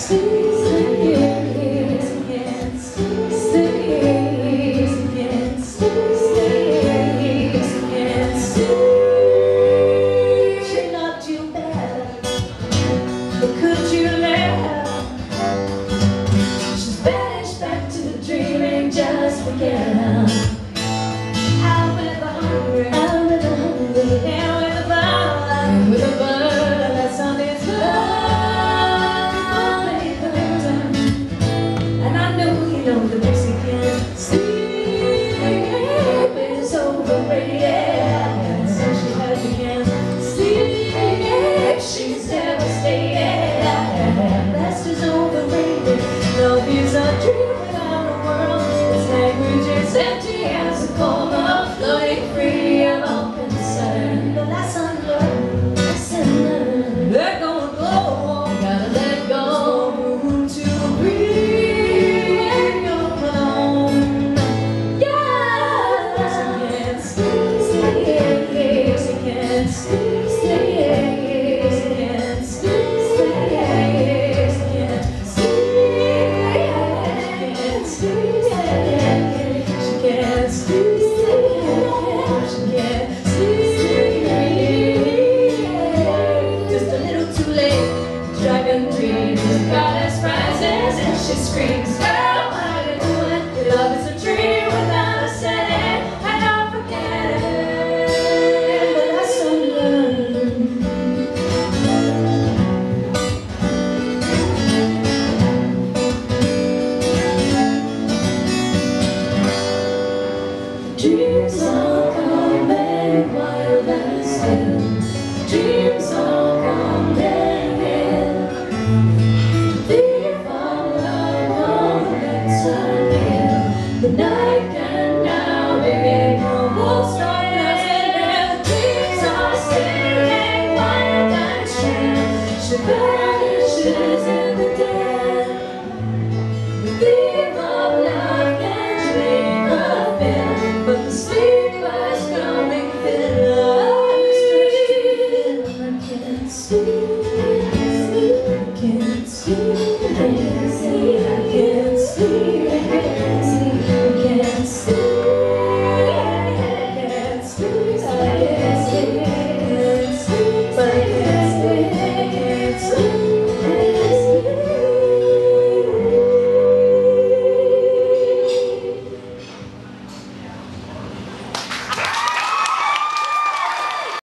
Could you let her? She's banished back to dreaming, just forget her. Out with the hungry, out with the hungry, and with the bird, and with the bird. That Sunday's love, and I know you know the Mexican sleep is overrated, so she heard you can't sleep. She's devastated. Best is overrated. Love is a dream without a world. Its language is empty as a coma, floating free of all concern. The lesson learned, let go and go. Gotta let go. Room to breathe when you're alone. Yeah, she can't stay. She can't stay. Dragon dreams, goddess rises and she screams, girl, what are you doing? Love is a dream without a setting, and don't forget it. The lesson learned. Dreams are coming wild and still. Dreams